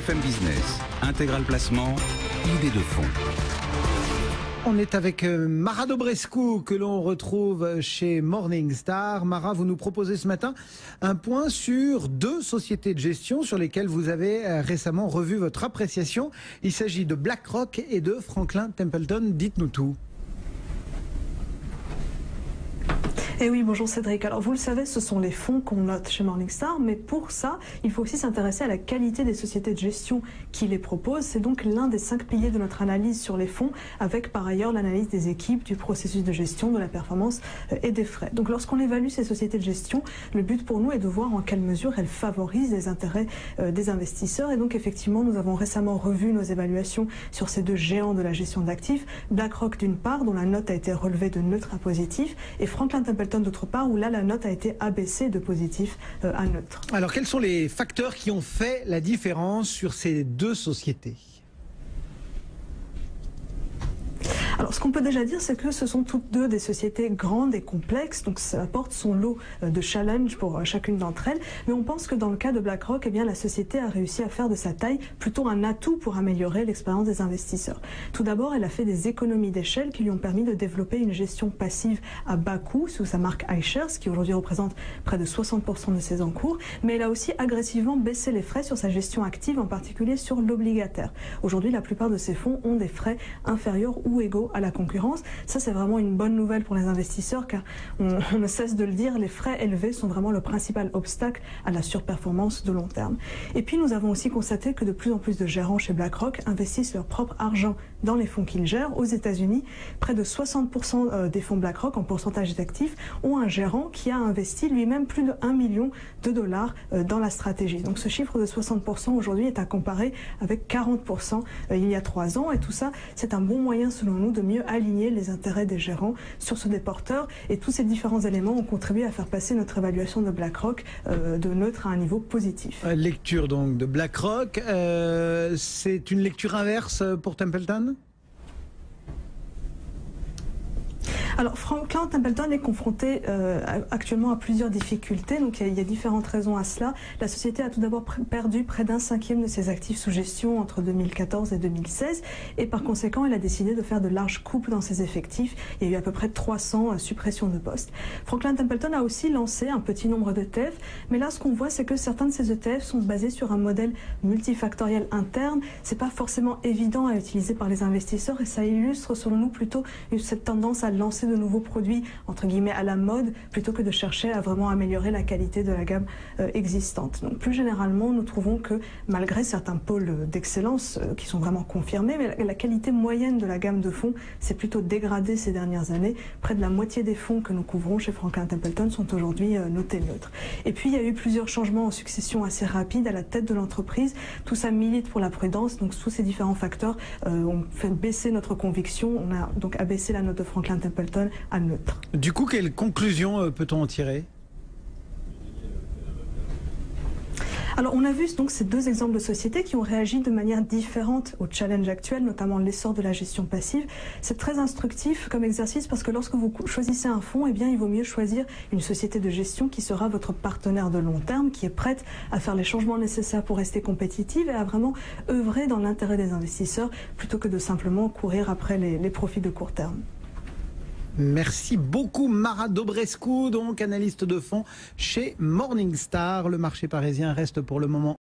FM Business, Intégral Placement, idée de fond. On est avec Mara Dobrescu que l'on retrouve chez Morningstar. Mara, vous nous proposez ce matin un point sur deux sociétés de gestion sur lesquelles vous avez récemment revu votre appréciation. Il s'agit de BlackRock et de Franklin Templeton. Dites-nous tout. Eh oui, bonjour Cédric. Alors vous le savez, ce sont les fonds qu'on note chez Morningstar, mais pour ça, il faut aussi s'intéresser à la qualité des sociétés de gestion qui les proposent. C'est donc l'un des 5 piliers de notre analyse sur les fonds, avec par ailleurs l'analyse des équipes, du processus de gestion, de la performance et des frais. Donc lorsqu'on évalue ces sociétés de gestion, le but pour nous est de voir en quelle mesure elles favorisent les intérêts des investisseurs. Et donc effectivement, nous avons récemment revu nos évaluations sur ces deux géants de la gestion d'actifs. BlackRock d'une part, dont la note a été relevée de neutre à positif, et Franklin Templeton d'autre part, où là la note a été abaissée de positif à neutre. Alors quels sont les facteurs qui ont fait la différence sur ces deux sociétés ? Alors, ce qu'on peut déjà dire, c'est que ce sont toutes deux des sociétés grandes et complexes, donc ça apporte son lot de challenges pour chacune d'entre elles. Mais on pense que dans le cas de BlackRock, eh bien, la société a réussi à faire de sa taille plutôt un atout pour améliorer l'expérience des investisseurs. Tout d'abord, elle a fait des économies d'échelle qui lui ont permis de développer une gestion passive à bas coût sous sa marque iShares, qui aujourd'hui représente près de 60% de ses encours. Mais elle a aussi agressivement baissé les frais sur sa gestion active, en particulier sur l'obligataire. Aujourd'hui, la plupart de ces fonds ont des frais inférieurs ou égaux à la concurrence. Ça, c'est vraiment une bonne nouvelle pour les investisseurs, car on ne cesse de le dire, les frais élevés sont vraiment le principal obstacle à la surperformance de long terme. Et puis, nous avons aussi constaté que de plus en plus de gérants chez BlackRock investissent leur propre argent dans les fonds qu'ils gèrent. Aux États-Unis, près de 60% des fonds BlackRock en pourcentage d'actifs ont un gérant qui a investi lui-même plus de 1 million de dollars dans la stratégie. Donc ce chiffre de 60% aujourd'hui est à comparer avec 40% il y a 3 ans. Et tout ça, c'est un bon moyen selon nous de mieux aligner les intérêts des gérants sur ceux des porteurs. Et tous ces différents éléments ont contribué à faire passer notre évaluation de BlackRock de neutre à un niveau positif. Lecture donc de BlackRock. C'est une lecture inverse pour Templeton ? Alors, Franklin Templeton est confronté actuellement à plusieurs difficultés, donc il y a différentes raisons à cela. La société a tout d'abord perdu près d'un cinquième de ses actifs sous gestion entre 2014 et 2016, et par conséquent, elle a décidé de faire de larges coupes dans ses effectifs. Il y a eu à peu près 300 suppressions de postes. Franklin Templeton a aussi lancé un petit nombre d'ETF, mais là, ce qu'on voit, c'est que certains de ces ETF sont basés sur un modèle multifactoriel interne. C'est pas forcément évident à utiliser par les investisseurs, et ça illustre, selon nous, plutôt cette tendance à lancer de nouveaux produits, entre guillemets, à la mode, plutôt que de chercher à vraiment améliorer la qualité de la gamme existante. Donc plus généralement, nous trouvons que malgré certains pôles d'excellence qui sont vraiment confirmés, mais la qualité moyenne de la gamme de fonds s'est plutôt dégradée ces dernières années. Près de la moitié des fonds que nous couvrons chez Franklin Templeton sont aujourd'hui notés neutres. Et puis il y a eu plusieurs changements en succession assez rapides à la tête de l'entreprise. Tout ça milite pour la prudence, donc tous ces différents facteurs ont fait baisser notre conviction. On a donc abaissé la note de Franklin Templeton à neutre. Du coup, quelle conclusion peut-on en tirer ? Alors, on a vu donc ces deux exemples de sociétés qui ont réagi de manière différente au challenge actuel, notamment l'essor de la gestion passive. C'est très instructif comme exercice parce que lorsque vous choisissez un fonds, eh bien, il vaut mieux choisir une société de gestion qui sera votre partenaire de long terme, qui est prête à faire les changements nécessaires pour rester compétitive et à vraiment œuvrer dans l'intérêt des investisseurs plutôt que de simplement courir après les profits de court terme. Merci beaucoup Mara Dobrescu, donc analyste de fonds chez Morningstar. Le marché parisien reste pour le moment